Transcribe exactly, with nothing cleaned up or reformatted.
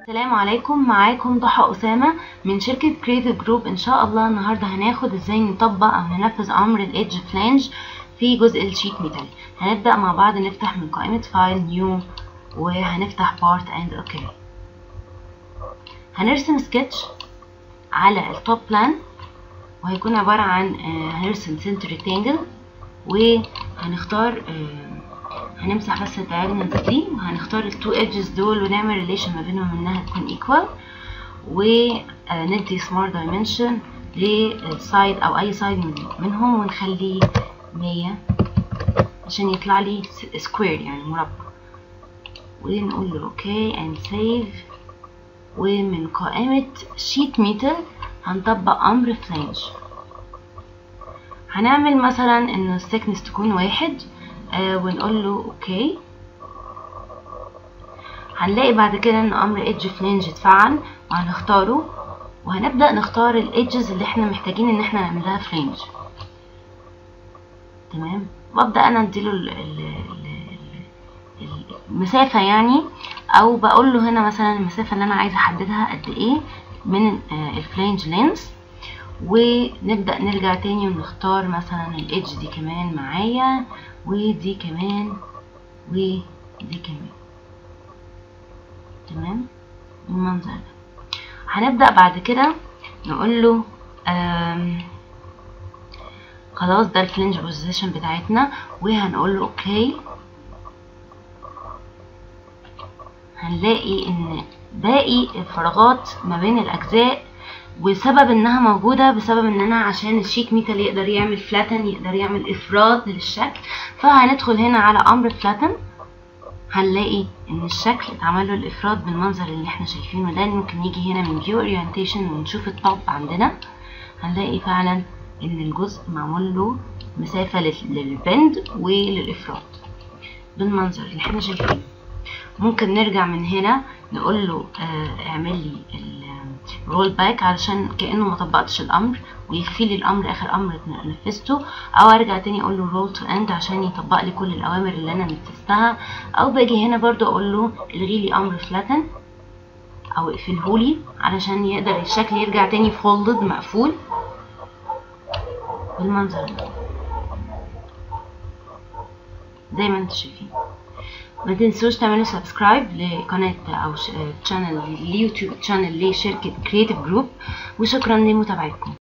السلام عليكم. معاكم ضحى أسامة من شركة كريتيف جروب. ان شاء الله النهارده هناخد ازاي نطبق او ننفذ امر الايدج فلانج في جزء الشيت ميتال. هنبدأ مع بعض نفتح من قائمة فايل نيو وهنفتح بارت اند اوكي. هنرسم سكتش على التوب بلان وهيكون عبارة عن هنرسم سنتر ريكتانجل وهنختار هنمسح بس الدايجونالز دي وهنختار التو ايدجز دول ونعمل ريليشن ما بينهم انها تكون ايكوال، وندي سمارت دايمنشن للسايد او اي سايد منهم ونخليه مية عشان يطلع لي سكوير يعني مربع، ونقول له اوكي اند سيف. ومن قائمة شيت ميتال هنطبق امر فلانج. هنعمل مثلا ان الثيكنس تكون واحد آه ونقول له اوكي. هنلاقي بعد كده ان امر ايدج فلانج اتفعل وهنختاره وهنبدأ نختار الايدجز اللي احنا محتاجين ان احنا نعمل لها فلانج. تمام، وابدأ انا اديله المسافة يعني، او بقول له هنا مثلا المسافة اللي انا عايزة احددها قد ايه من الفلانج لينس، ونبدأ نرجع تاني ونختار مثلا الايدج دي كمان معايا ودي كمان ودي كمان. تمام بالمنظر ده. هنبدأ بعد كده نقول له خلاص ده الفلانج بوزيشن بتاعتنا وهنقول له اوكي. هنلاقي ان باقي الفراغات ما بين الاجزاء، وسبب انها موجوده بسبب ان انا عشان الشيت ميتال يقدر يعمل فلاتن، يقدر يعمل افراد للشكل. فهندخل هنا على امر فلاتن، هنلاقي ان الشكل اتعمل له الافراد بالمنظر اللي احنا شايفينه ده. ممكن نيجي هنا من فيو اورينتيشن ونشوف التوب عندنا، هنلاقي فعلا ان الجزء معمول له مسافه للبند وللافراد بالمنظر اللي احنا شايفينه. ممكن نرجع من هنا نقول له اه اعمل لي الرول باك علشان كأنه ما طبقتش الامر ويخفي لي الامر اخر امر نفذته، او ارجع تاني اقول له رول تو اند عشان يطبق لي كل الاوامر اللي انا نفذتها، او باجي هنا برضو اقول له الغي لي امر فلاتن او اقفله لي علشان يقدر الشكل يرجع تاني فولدد مقفول بالمنظر ده زي ما انتم شايفين. ما تنسوش تعملوا سبسكرايب لقناة او تشانل اليوتيوب تشانل لشركة كريتيف جروب، وشكرا لمتابعتكم.